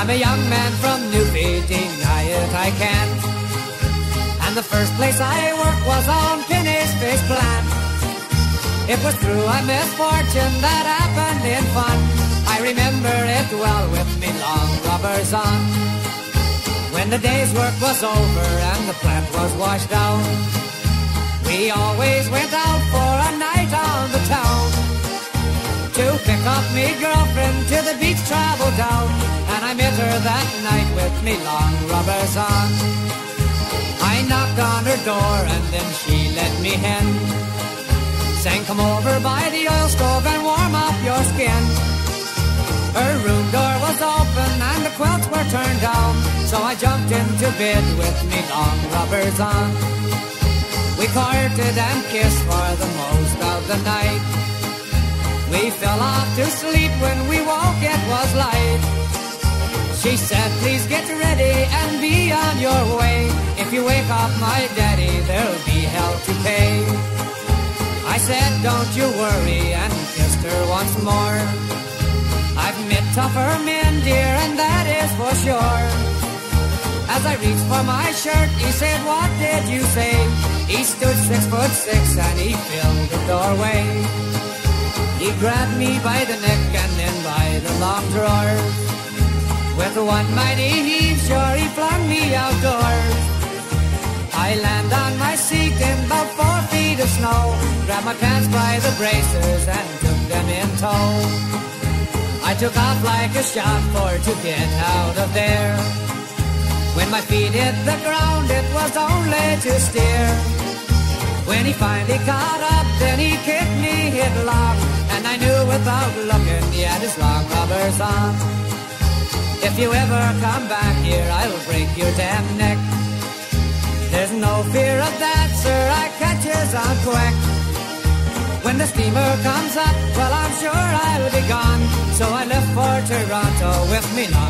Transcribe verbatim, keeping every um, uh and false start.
I'm a young man from Newfie, deny it I can't. And the first place I worked was on Penny's fish plant. It was through a misfortune that happened in fun. I remember it well with me long rubbers on. When the day's work was over and the plant was washed out, we always went out for a night on the town. To pick up me girlfriend to the beach traveled down, and I met her that night with me long rubbers on. I knocked on her door and then she let me in, saying come over by the oil stove and warm up your skin. Her room door was open and the quilts were turned down, so I jumped into bed with me long rubbers on. We courted and kissed for the most of the night. We fell off to sleep when we woke it was light. She said please get ready and be on your way. If you wake up my daddy there'll be hell to pay. I said don't you worry and kissed her once more. I've met tougher men dear and that is for sure. As I reached for my shirt he said what did you say? He stood six foot six and he filled the doorway. He grabbed me by the neck and then by the long drawers. With one mighty heave, sure he flung me outdoors. I land on my seat in about four feet of snow, grabbed my pants by the braces and took them in tow. I took off like a shot for to get out of there. When my feet hit the ground, it was only to steer. When he finally caught up, then he kicked me headlong, and I knew without looking he had his long rubbers on. If you ever come back here, I'll break your damn neck. There's no fear of that, sir, I catches on quick. When the steamer comes up, well, I'm sure I'll be gone, so I left for Toronto with me long